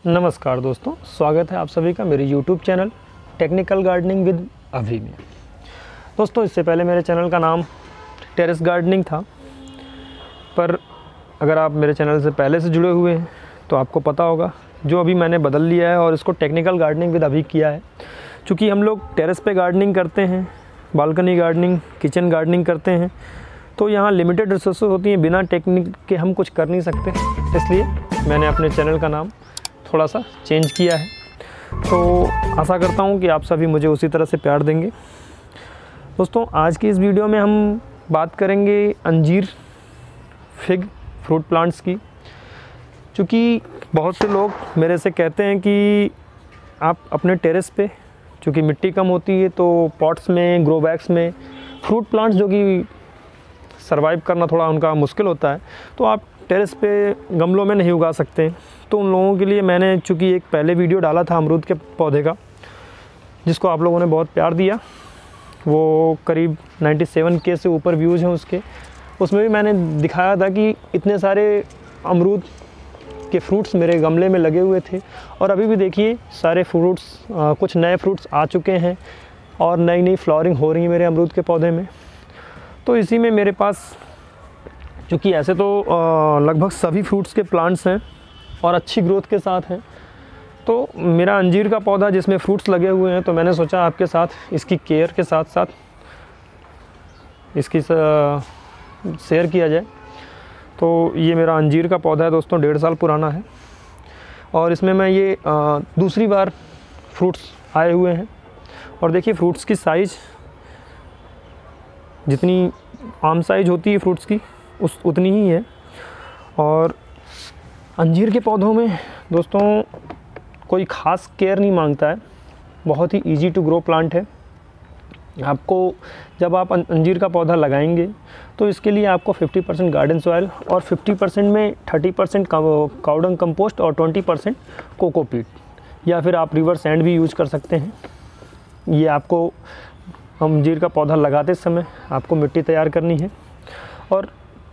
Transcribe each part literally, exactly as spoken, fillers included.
नमस्कार दोस्तों, स्वागत है आप सभी का मेरे YouTube channel technical gardening with Abhi में। दोस्तों, इससे पहले मेरे चैनल का नाम टेरेस गार्डनिंग था, पर अगर आप मेरे चैनल से पहले से जुड़े हुए हैं तो आपको पता होगा जो अभी मैंने बदल लिया है और इसको टेक्निकल गार्डनिंग विद अभी किया है। चूँकि हम लोग टेरेस पे गार्डनिंग करते हैं, बालकनी गार्डनिंग, किचन गार्डनिंग करते हैं, तो यहाँ लिमिटेड रिसोर्सेज होती हैं, बिना टेक्निक के हम कुछ कर नहीं सकते। इसलिए मैंने अपने चैनल का नाम थोड़ा सा चेंज किया है। तो आशा करता हूँ कि आप सभी मुझे उसी तरह से प्यार देंगे। दोस्तों, आज की इस वीडियो में हम बात करेंगे अंजीर, फिग, फ्रूट प्लांट्स की। चूँकि बहुत से लोग मेरे से कहते हैं कि आप अपने टेरेस पे, चूँकि मिट्टी कम होती है तो पॉट्स में, ग्रो बैग्स में फ्रूट प्लांट्स जो कि सर्वाइव करना थोड़ा उनका मुश्किल होता है, तो आप टेरेस पे गमलों में नहीं उगा सकते। तो उन लोगों के लिए मैंने चूँकि एक पहले वीडियो डाला था अमरूद के पौधे का, जिसको आप लोगों ने बहुत प्यार दिया, वो करीब सत्तानवे के से ऊपर व्यूज़ हैं उसके। उसमें भी मैंने दिखाया था कि इतने सारे अमरूद के फ्रूट्स मेरे गमले में लगे हुए थे, और अभी भी देखिए सारे फ्रूट्स, कुछ नए फ्रूट्स आ चुके हैं और नई नई फ्लावरिंग हो रही है मेरे अमरूद के पौधे में। तो इसी में मेरे पास, चूँकि ऐसे तो लगभग सभी फ्रूट्स के प्लांट्स हैं और अच्छी ग्रोथ के साथ हैं, तो मेरा अंजीर का पौधा जिसमें फ्रूट्स लगे हुए हैं, तो मैंने सोचा आपके साथ इसकी केयर के साथ साथ इसकी शेयर किया जाए। तो ये मेरा अंजीर का पौधा है दोस्तों, डेढ़ साल पुराना है, और इसमें मैं ये आ, दूसरी बार फ्रूट्स आए हुए हैं। और देखिए फ्रूट्स की साइज़, जितनी आम साइज़ होती है फ्रूट्स की उस उतनी ही है। और अंजीर के पौधों में दोस्तों कोई ख़ास केयर नहीं मांगता है, बहुत ही इजी टू ग्रो प्लांट है। आपको जब आप अंजीर का पौधा लगाएंगे तो इसके लिए आपको पचास परसेंट गार्डन सॉइल और पचास परसेंट में तीस परसेंट काउडंग कंपोस्ट और बीस परसेंट कोकोपीट, या फिर आप रिवर सैंड भी यूज़ कर सकते हैं। ये आपको अंजीर का पौधा लगाते समय आपको मिट्टी तैयार करनी है, और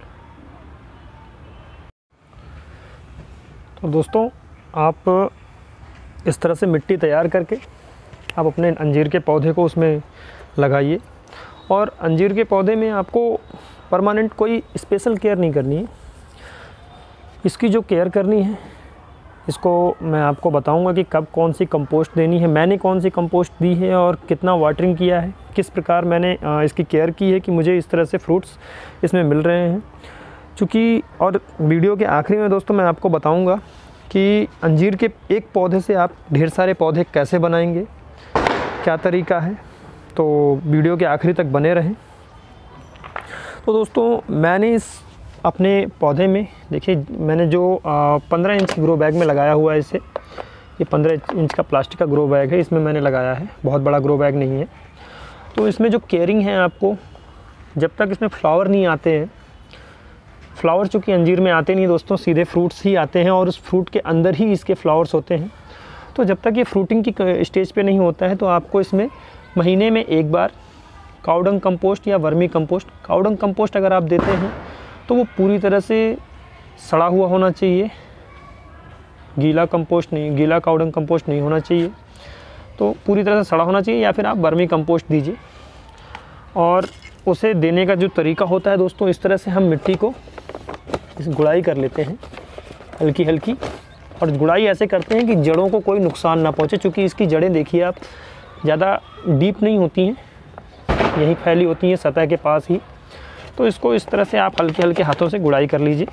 तो दोस्तों आप इस तरह से मिट्टी तैयार करके आप अपने अंजीर के पौधे को उसमें लगाइए। और अंजीर के पौधे में आपको परमानेंट कोई स्पेशल केयर नहीं करनी है। इसकी जो केयर करनी है, इसको मैं आपको बताऊंगा कि कब कौन सी कंपोस्ट देनी है, मैंने कौन सी कंपोस्ट दी है और कितना वाटरिंग किया है, किस प्रकार मैंने इसकी केयर की है कि मुझे इस तरह से फ्रूट्स इसमें मिल रहे हैं। चूँकि और वीडियो के आखिरी में दोस्तों मैं आपको बताऊंगा कि अंजीर के एक पौधे से आप ढेर सारे पौधे कैसे बनाएंगे, क्या तरीका है। तो वीडियो के आखिरी तक बने रहें। तो दोस्तों, मैंने इस अपने पौधे में, देखिए मैंने जो पंद्रह इंच ग्रो बैग में लगाया हुआ है इसे, ये पंद्रह इंच का प्लास्टिक का ग्रो बैग है, इसमें मैंने लगाया है, बहुत बड़ा ग्रो बैग नहीं है। तो इसमें जो केयरिंग है, आपको जब तक इसमें फ्लावर नहीं आते हैं, फ्लावर चूँकि अंजीर में आते नहीं दोस्तों, सीधे फ्रूट्स ही आते हैं और उस फ्रूट के अंदर ही इसके फ्लावर्स होते हैं। तो जब तक ये फ्रूटिंग की स्टेज पे नहीं होता है, तो आपको इसमें महीने में एक बार काउडंग कंपोस्ट या वर्मी कंपोस्ट, काउडंग कंपोस्ट अगर आप देते हैं तो वो पूरी तरह से सड़ा हुआ होना चाहिए, गीला कंपोस्ट नहीं, गीला काउडंग कंपोस्ट नहीं होना चाहिए, तो पूरी तरह से सड़ा होना चाहिए। या फिर आप वर्मी कंपोस्ट दीजिए। और उसे देने का जो तरीका होता है दोस्तों, इस तरह से हम मिट्टी को इस गुड़ाई कर लेते हैं हल्की हल्की, और गुड़ाई ऐसे करते हैं कि जड़ों को कोई नुकसान ना पहुंचे। चूँकि इसकी जड़ें देखिए आप ज़्यादा डीप नहीं होती हैं, यहीं फैली होती हैं सतह के पास ही। तो इसको इस तरह से आप हल्के हल्के हाथों से गुड़ाई कर लीजिए।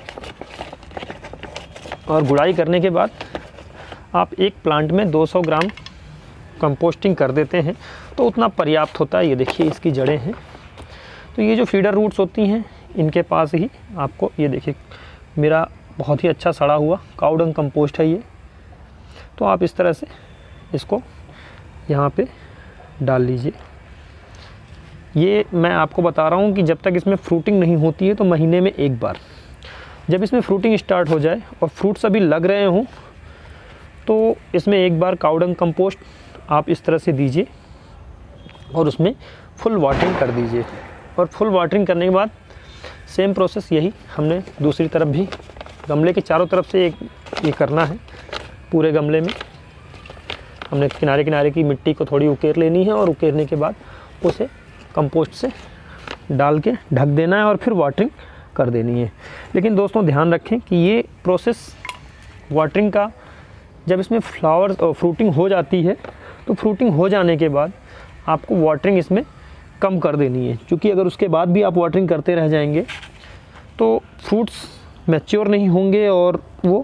और गुड़ाई करने के बाद आप एक प्लांट में दो सौ ग्राम कंपोस्टिंग कर देते हैं, तो उतना पर्याप्त होता है। ये देखिए इसकी जड़ें हैं, तो ये जो फीडर रूट्स होती हैं इनके पास ही आपको, ये देखिए मेरा बहुत ही अच्छा सड़ा हुआ काउडंग कंपोस्ट है ये। तो आप इस तरह से इसको यहाँ पे डाल लीजिए। ये मैं आपको बता रहा हूँ कि जब तक इसमें फ्रूटिंग नहीं होती है, तो महीने में एक बार, जब इसमें फ्रूटिंग स्टार्ट हो जाए और फ्रूट्स अभी लग रहे हों, तो इसमें एक बार काउडंग कंपोस्ट आप इस तरह से दीजिए और उसमें फुल वाटरिंग कर दीजिए। और फुल वाटरिंग करने के बाद सेम प्रोसेस यही हमने दूसरी तरफ भी, गमले के चारों तरफ से एक ये करना है। पूरे गमले में हमने किनारे किनारे की मिट्टी को थोड़ी उकेर लेनी है और उकेरने के बाद उसे कंपोस्ट से डाल के ढक देना है और फिर वाटरिंग कर देनी है। लेकिन दोस्तों ध्यान रखें कि ये प्रोसेस वाटरिंग का जब इसमें फ्लावर फ्रूटिंग हो जाती है तो फ्रूटिंग हो जाने के बाद आपको वाटरिंग इसमें कम कर देनी है, क्योंकि अगर उसके बाद भी आप वाटरिंग करते रह जाएंगे तो फ्रूट्स मैच्योर नहीं होंगे और वो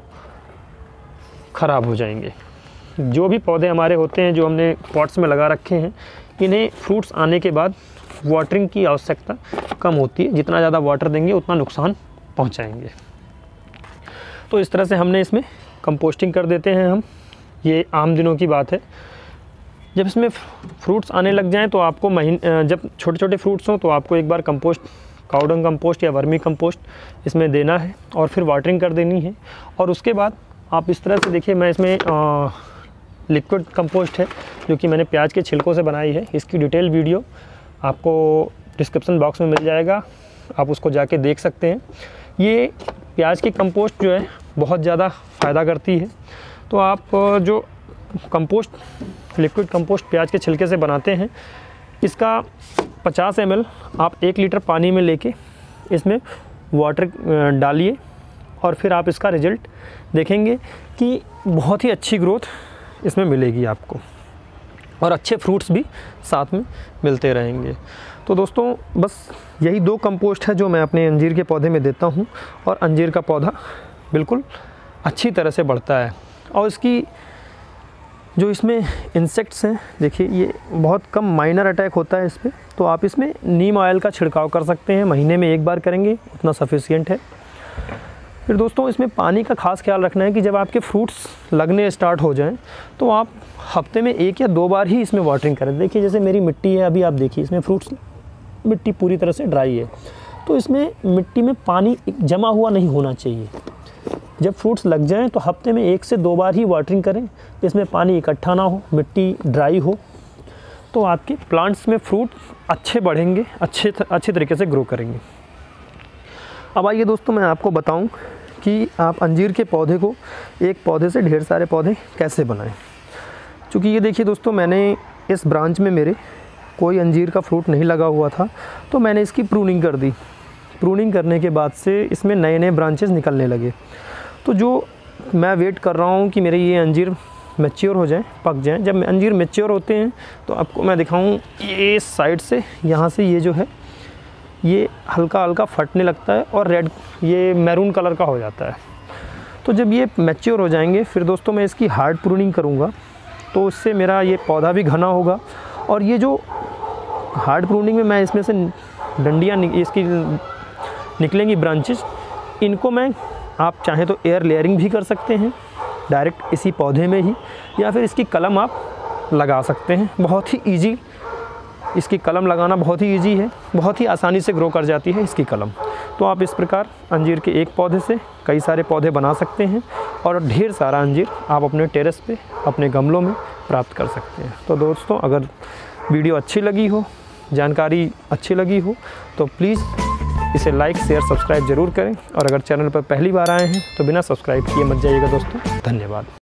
ख़राब हो जाएंगे। जो भी पौधे हमारे होते हैं जो हमने पॉट्स में लगा रखे हैं, इन्हें फ्रूट्स आने के बाद वाटरिंग की आवश्यकता कम होती है। जितना ज़्यादा वाटर देंगे उतना नुकसान पहुंचाएंगे। तो इस तरह से हमने इसमें कंपोस्टिंग कर देते हैं हम। ये आम दिनों की बात है। जब इसमें फ्रूट्स आने लग जाएं तो आपको महीने जब छोटे छोटे फ्रूट्स हों तो आपको एक बार कंपोस्ट, काउडंग कंपोस्ट या वर्मी कंपोस्ट इसमें देना है और फिर वाटरिंग कर देनी है। और उसके बाद आप इस तरह से देखिए, मैं इसमें आ, लिक्विड कंपोस्ट है जो कि मैंने प्याज के छिलकों से बनाई है। इसकी डिटेल वीडियो आपको डिस्क्रिप्शन बॉक्स में मिल जाएगा, आप उसको जाके देख सकते हैं। ये प्याज की कंपोस्ट जो है बहुत ज़्यादा फ़ायदा करती है। तो आप जो कंपोस्ट, लिक्विड कंपोस्ट प्याज के छिलके से बनाते हैं, इसका पचास एम एल आप एक लीटर पानी में लेके इसमें वाटर डालिए और फिर आप इसका रिज़ल्ट देखेंगे कि बहुत ही अच्छी ग्रोथ इसमें मिलेगी आपको और अच्छे फ्रूट्स भी साथ में मिलते रहेंगे। तो दोस्तों बस यही दो कंपोस्ट है जो मैं अपने अंजीर के पौधे में देता हूँ और अंजीर का पौधा बिल्कुल अच्छी तरह से बढ़ता है। और इसकी जो इसमें इंसेक्ट्स हैं, देखिए ये बहुत कम माइनर अटैक होता है इस पर, तो आप इसमें नीम ऑयल का छिड़काव कर सकते हैं। महीने में एक बार करेंगे उतना सफिशिएंट है। फिर दोस्तों इसमें पानी का खास ख्याल रखना है कि जब आपके फ्रूट्स लगने स्टार्ट हो जाएं तो आप हफ्ते में एक या दो बार ही इसमें वाटरिंग करें। देखिए जैसे मेरी मिट्टी है, अभी आप देखिए इसमें फ्रूट्स मिट्टी पूरी तरह से ड्राई है, तो इसमें मिट्टी में पानी जमा हुआ नहीं होना चाहिए। जब फ्रूट्स लग जाएं तो हफ्ते में एक से दो बार ही वाटरिंग करें, इसमें पानी इकट्ठा ना हो, मिट्टी ड्राई हो, तो आपके प्लांट्स में फ्रूट अच्छे बढ़ेंगे, अच्छे अच्छे तरीके से ग्रो करेंगे। अब आइए दोस्तों मैं आपको बताऊं कि आप अंजीर के पौधे को, एक पौधे से ढेर सारे पौधे कैसे बनाएं। क्योंकि ये देखिए दोस्तों, मैंने इस ब्रांच में मेरे कोई अंजीर का फ्रूट नहीं लगा हुआ था, तो मैंने इसकी प्रूनिंग कर दी। प्रूनिंग करने के बाद से इसमें नए नए ब्रांचेस निकलने लगे। तो जो मैं वेट कर रहा हूँ कि मेरे ये अंजीर मैच्योर हो जाएं, पक जाएं। जब अंजीर मैच्योर होते हैं तो आपको मैं दिखाऊँ, ये साइड से यहाँ से ये जो है ये हल्का हल्का फटने लगता है और रेड, ये मैरून कलर का हो जाता है। तो जब ये मैच्योर हो जाएंगे फिर दोस्तों मैं इसकी हार्ड प्रूनिंग करूँगा, तो उससे मेरा ये पौधा भी घना होगा। और ये जो हार्ड प्रूनिंग में मैं इसमें से डंडियाँ इसकी निकलेंगी ब्रांचेस, इनको मैं, आप चाहें तो एयर लेयरिंग भी कर सकते हैं डायरेक्ट इसी पौधे में ही, या फिर इसकी कलम आप लगा सकते हैं। बहुत ही ईजी, इसकी कलम लगाना बहुत ही इजी है, बहुत ही आसानी से ग्रो कर जाती है इसकी कलम। तो आप इस प्रकार अंजीर के एक पौधे से कई सारे पौधे बना सकते हैं और ढेर सारा अंजीर आप अपने टेरेस पे, अपने गमलों में प्राप्त कर सकते हैं। तो दोस्तों अगर वीडियो अच्छी लगी हो, जानकारी अच्छी लगी हो, तो प्लीज़ इसे लाइक, शेयर, सब्सक्राइब ज़रूर करें। और अगर चैनल पर पहली बार आए हैं तो बिना सब्सक्राइब किए मत जाइएगा दोस्तों। धन्यवाद।